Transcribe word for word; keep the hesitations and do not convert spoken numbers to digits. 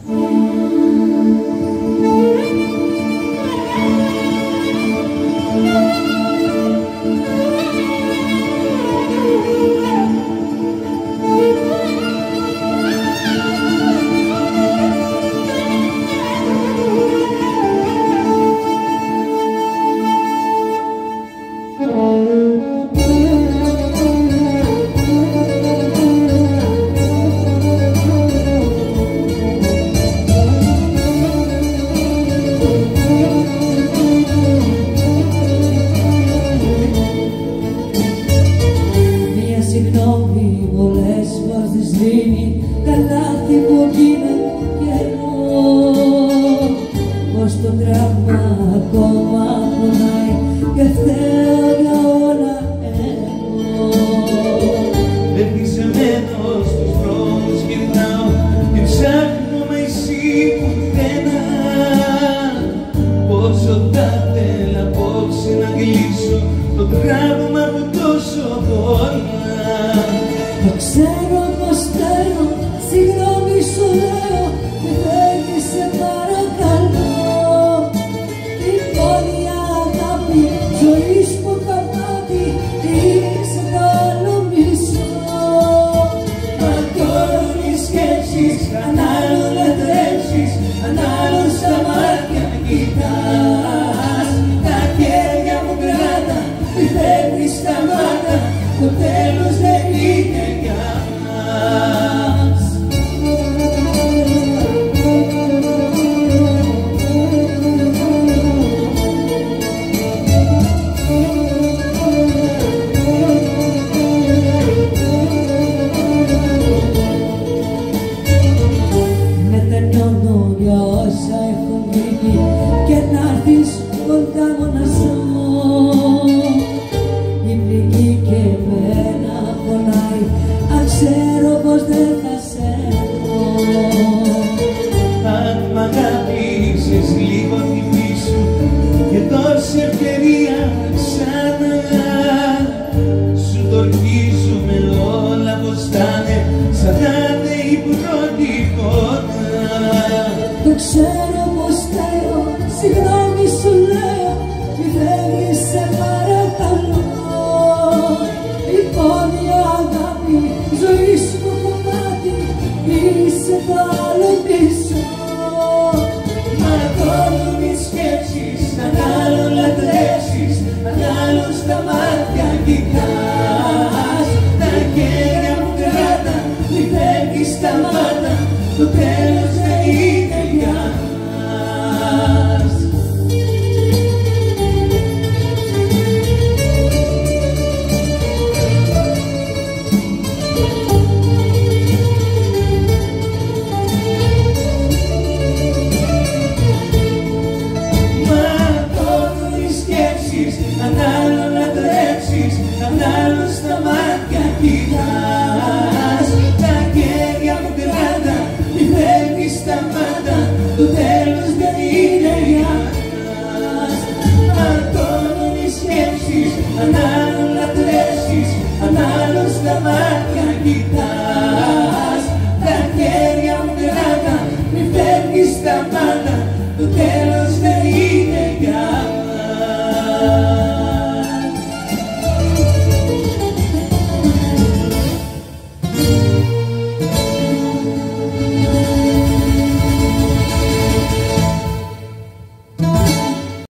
Συγγνώμη πολλές πως της δίνει καλάθι που γίνε καιρό, πως το τραύμα ακόμα πονάει και φταίω για όλα εγώ. Ευτυχισμένος στους δρόμους γυρνάω και ψάχνω με εσύ πουθενά, πόσο θα θέλα απόψε να κλείσω το τραύμα που τόσο πολλά. Το ξέρω πως θέλω, συγγνώμη σου λέω, μη φεύγεις σε παρακαλώ. Η μόνη αγάπη ζωής μου κομμάτι είσαι το άλλο μισό. Μα τώρα μη σκέψεις, αν άλλον λατρέψεις, αν άλλον στα μάτια με κοιτάς. Τα χέρια μου κράτα, μη φεύγεις στα μάτια, το τέλος δεν είναι για μας. Μετανιώνω για όσα έχω βγει και να έρθεις κοντά μου να ζω. Η πληγή και εμένα πονάει, αν ξέρω πως δεν θα σε έχω. Αν μ' αγάπησες λίγο θυμήσου και δώσε ευκαιρία ξανά. Σου το ορκίζουμε όλα πως θα'ναι, σαν θα'ναι η πρώτη φορά. Το ξέρω πως θέλω, συγγνώμη σου λέω, μη φεύγεις σε παρακαλώ. Η μόνη αγάπη ζωής μου κομμάτι είσαι το άλλο πίσω. Μα τώρα μη σκέψεις, αν άλλον λατρέψεις, αν άλλον στα μάτια κοιτάς. Τα χέρια μου κράτα, μη φεύγεις στα μάτια, το τέλος δεν είναι.